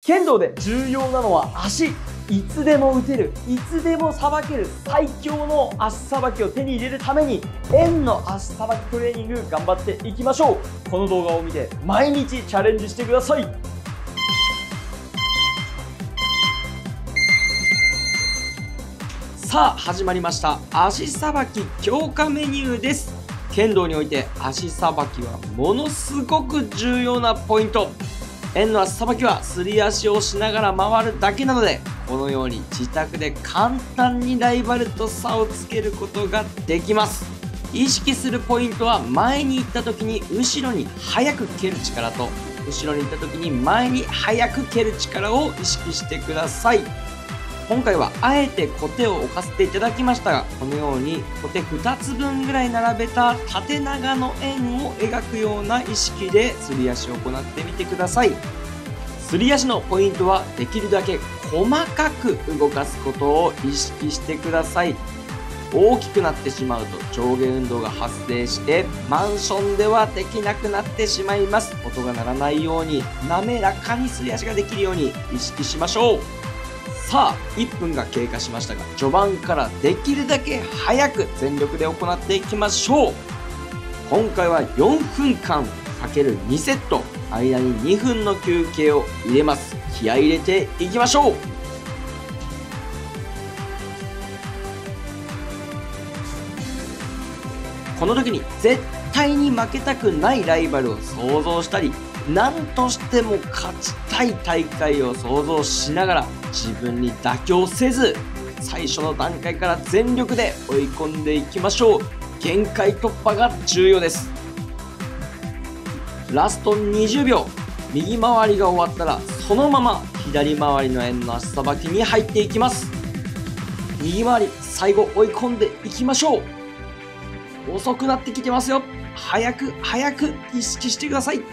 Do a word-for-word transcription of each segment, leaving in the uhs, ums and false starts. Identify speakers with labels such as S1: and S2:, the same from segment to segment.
S1: 剣道で重要なのは足。いつでも打てる、いつでもさばける最強の足さばきを手に入れるために円の足さばきトレーニング頑張っていきましょう。この動画を見て毎日チャレンジしてください。さあ始まりました、足さばき強化メニューです。剣道において足さばきはものすごく重要なポイント。円の足さばきはすり足をしながら回るだけなので、このように自宅で簡単にライバルと差をつけることができます。意識するポイントは、前に行った時に後ろに早く蹴る力と、後ろに行った時に前に早く蹴る力を意識してください。今回はあえて小手を置かせていただきましたが、このように小手ふたつぶんぐらい並べた縦長の円を描くような意識ですり足を行ってみてください。すり足のポイントは、できるだけ細かく動かすことを意識してください。大きくなってしまうと上下運動が発生してマンションではできなくなってしまいます。音が鳴らないように滑らかにすり足ができるように意識しましょう。さあいっぷんが経過しましたが、序盤からできるだけ早く全力で行っていきましょう。今回はよんぷんかんかけるにセット、間ににふんの休憩を入れます。気合い入れていきましょう。この時に絶対に負けたくないライバルを想像したり、何としても勝ちたい大会を想像しながら、自分に妥協せず最初の段階から全力で追い込んでいきましょう。限界突破が重要です。ラストにじゅうびょう、右回りが終わったらそのまま左回りの円の足さばきに入っていきます。右回り最後追い込んでいきましょう。遅くなってきてますよ。早く早く意識してください。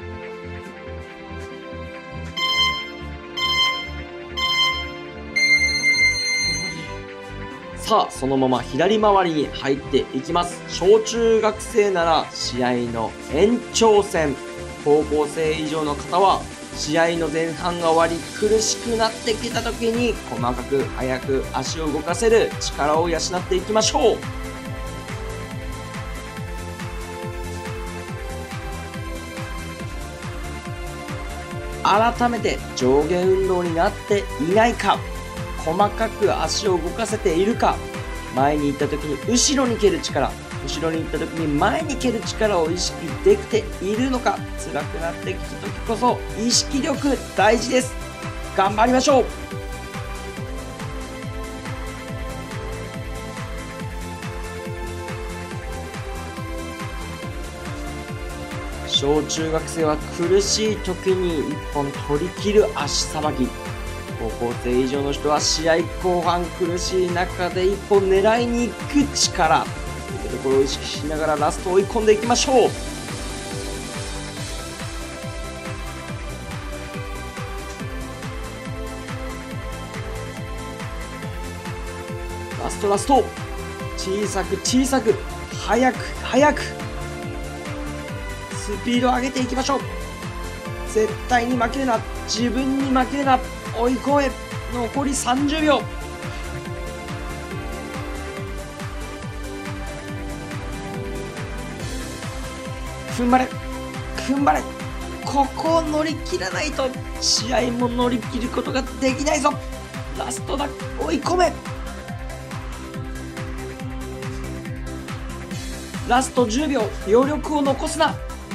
S1: さあそのまま左回りに入っていきます。小中学生なら試合の延長戦、高校生以上の方は試合の前半が終わり苦しくなってきた時に細かく速く足を動かせる力を養っていきましょう。改めて上下運動になっていないか、細かく足を動かせているか、前に行った時に後ろに蹴る力、後ろに行った時に前に蹴る力を意識できているのか。辛くなってきた時こそ意識力大事です。頑張りましょう。小中学生は苦しい時にいっぽん取り切る足さばき、高校生以上の人は試合後半苦しい中で一本狙いに行く力というところを意識しながらラスト追い込んでいきましょう。ラストラスト、小さく小さく早く早くスピードを上げていきましょう。絶対に負けるな、自分に負けるな、追い込め。残りさんじゅうびょう。踏ん張れ踏ん張れ、ここを乗り切らないと試合も乗り切ることができないぞ。ラストだ、追い込め。ラストじゅうびょう、余力を残すな。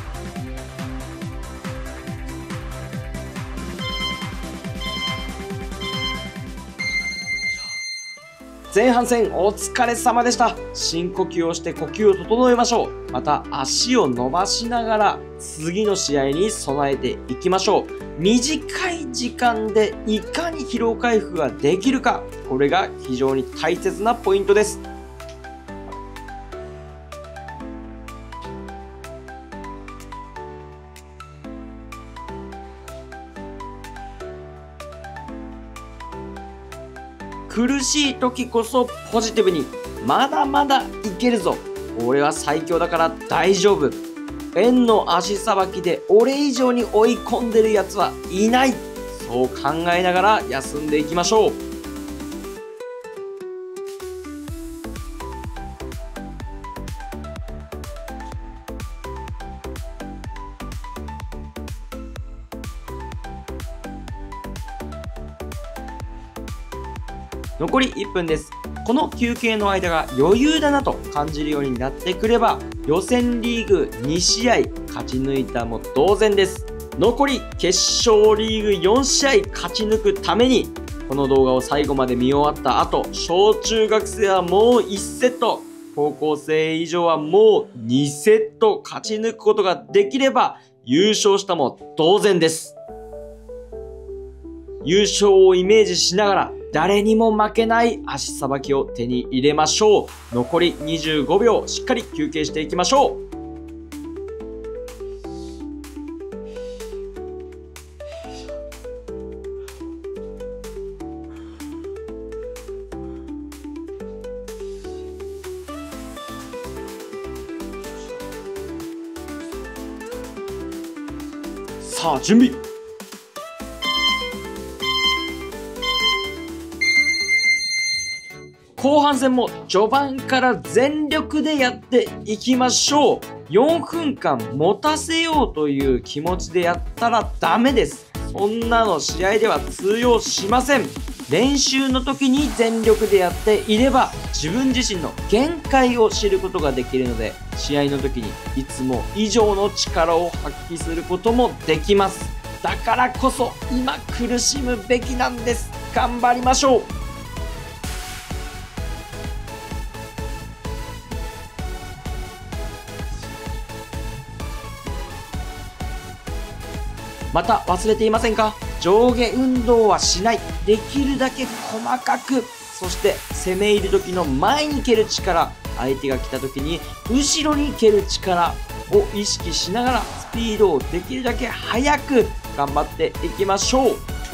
S1: 前半戦お疲れ様でした。深呼吸をして呼吸を整えましょう。また足を伸ばしながら次の試合に備えていきましょう。短い時間でいかに疲労回復ができるか、これが非常に大切なポイントです。苦しい時こそポジティブに、まだまだいけるぞ、俺は最強だから大丈夫、円の足さばきで俺以上に追い込んでるやつはいない、 そう考えながら休んでいきましょう。残りいっぷんです。この休憩の間が余裕だなと感じるようになってくれば、予選リーグにしあい勝ち抜いたも同然です。残り決勝リーグよんしあい勝ち抜くために、この動画を最後まで見終わった後、小中学生はもういちセット、高校生以上はもうにセット勝ち抜くことができれば、優勝したも同然です。優勝をイメージしながら、誰にも負けない足さばきを手に入れましょう。残りにじゅうごびょうしっかり休憩していきましょう。さあ準備。後半戦も序盤から全力でやっていきましょう。よんふんかん持たせようという気持ちでやったらダメです。そんなの試合では通用しません。練習の時に全力でやっていれば自分自身の限界を知ることができるので、試合の時にいつも以上の力を発揮することもできます。だからこそ今苦しむべきなんです。頑張りましょう。また忘れていませんか？上下運動はしない。できるだけ細かく。そして攻め入る時の前に蹴る力、相手が来た時に後ろに蹴る力を意識しながらスピードをできるだけ速く頑張っていきましょう。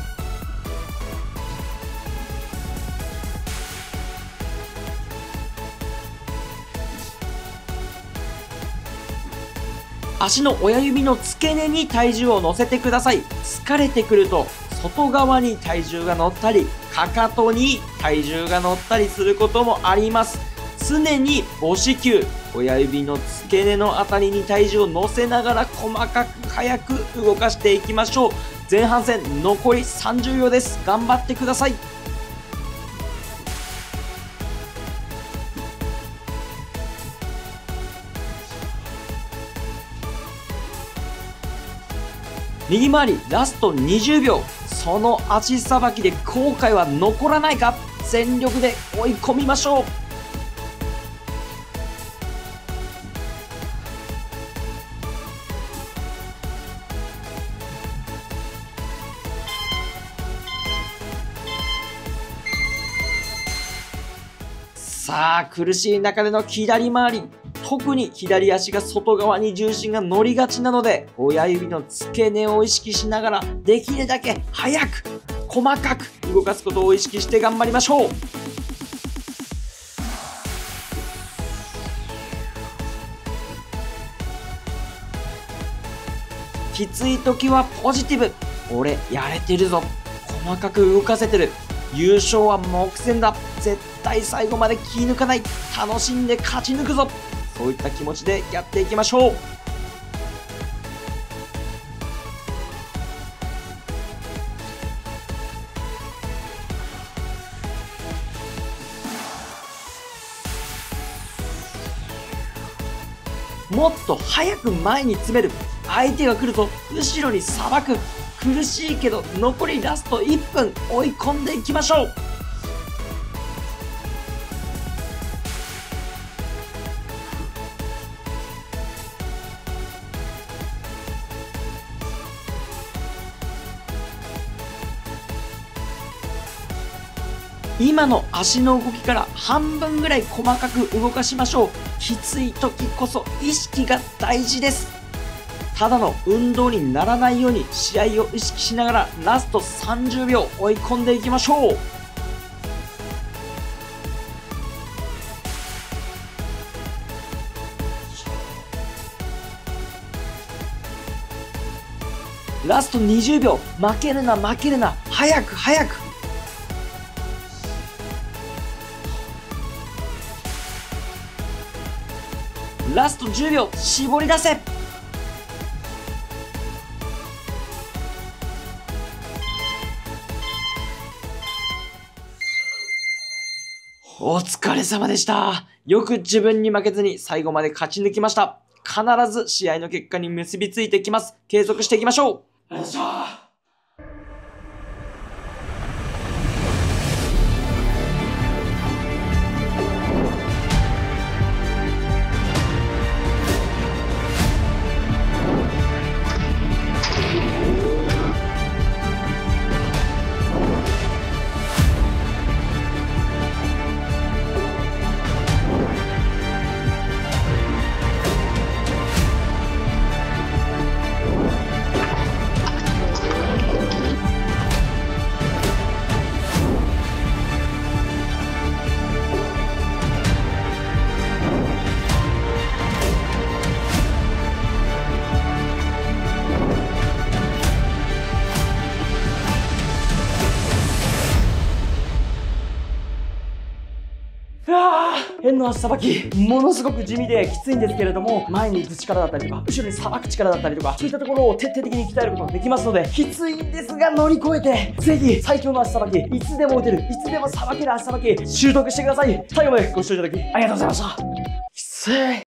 S1: 足の親指の付け根に体重を乗せてください。疲れてくると外側に体重が乗ったり、かかとに体重が乗ったりすることもあります。常に母子球、親指の付け根のあたりに体重を乗せながら細かく速く動かしていきましょう。前半戦残りさんじゅうびょうです。頑張ってください。右回りラストにじゅうびょう、その足さばきで後悔は残らないか。全力で追い込みましょう。さあ苦しい中での左回り、特に左足が外側に重心が乗りがちなので、親指の付け根を意識しながらできるだけ速く細かく動かすことを意識して頑張りましょう。きつい時はポジティブ。俺やれてるぞ。細かく動かせてる。優勝は目前だ。絶対最後まで気抜かない。楽しんで勝ち抜くぞ。そういった気持ちでやっていきましょう。もっと早く前に詰める。相手が来ると後ろにさばく。苦しいけど残りラストいっぷん追い込んでいきましょう。今の足の動きから半分ぐらい細かく動かしましょう。きつい時こそ意識が大事です。ただの運動にならないように試合を意識しながらラストさんじゅうびょう追い込んでいきましょう。 ラストにじゅうびょう。負けるな負けるな。早く早く。ラストじゅうびょう。絞り出せ。お疲れ様でした。よく自分に負けずに最後まで勝ち抜きました。必ず試合の結果に結びついてきます。継続していきましょう。よいしょ。円の足さばき、ものすごく地味できついんですけれども、前に打つ力だったりとか、後ろにさばく力だったりとか、そういったところを徹底的に鍛えることができますので、きついんですが乗り越えて、ぜひ最強の足さばき、いつでも打てる、いつでもさばける足さばき、習得してください。最後までご視聴いただきありがとうございました。きつい。